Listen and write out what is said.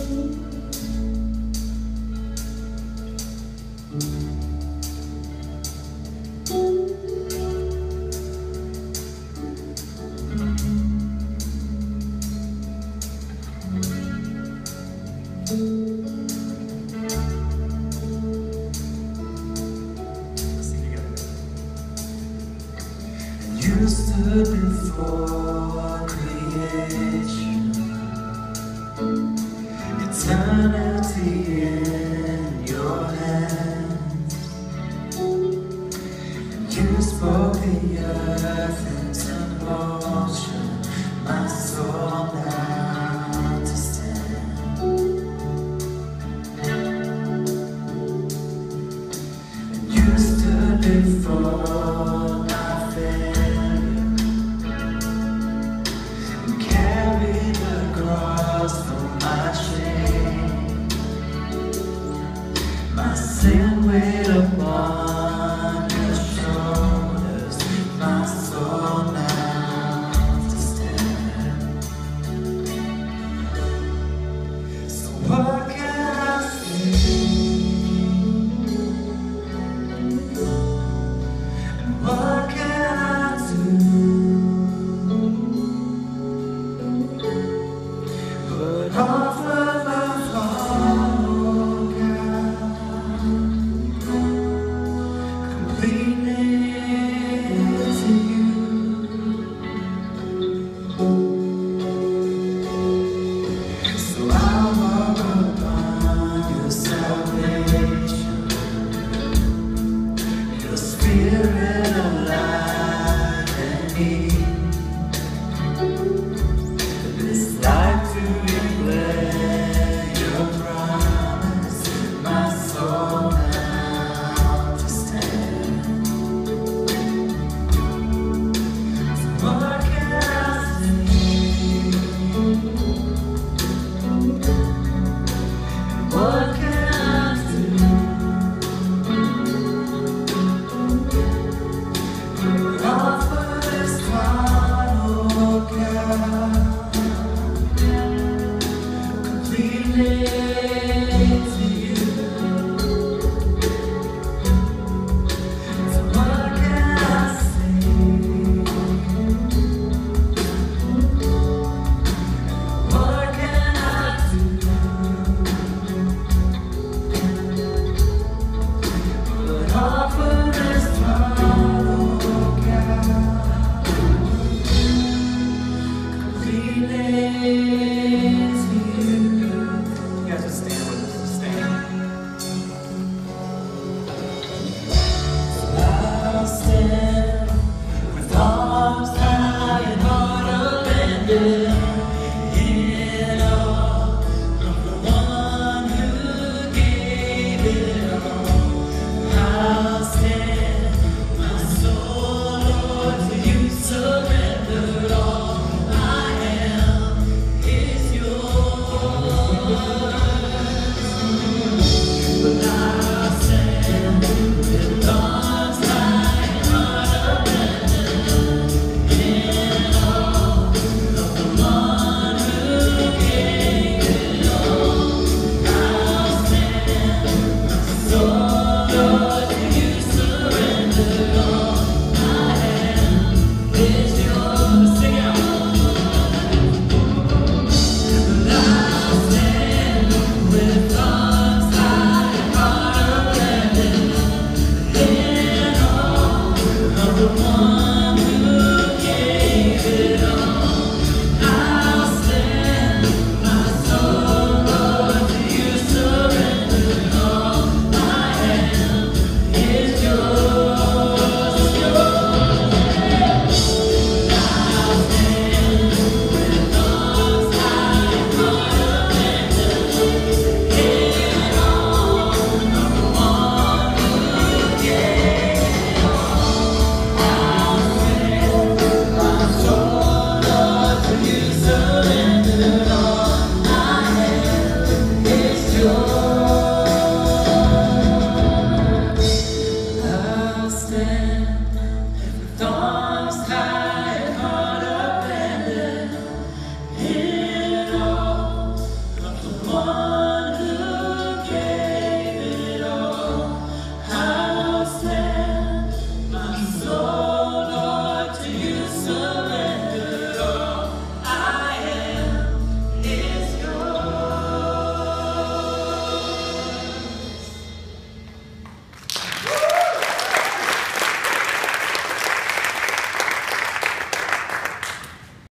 You stood before creation, eternity in your hands. You spoke the earth into motion, my soul now to stand. And you stood before my failure, and carried the cross for my shame. My sin weighed upon your shoulders, my soul now to stand. So what can I say? And what can I do but offer my heart, oh God, completely to you. So I'll walk upon your salvation, your spirit alive in me. This life to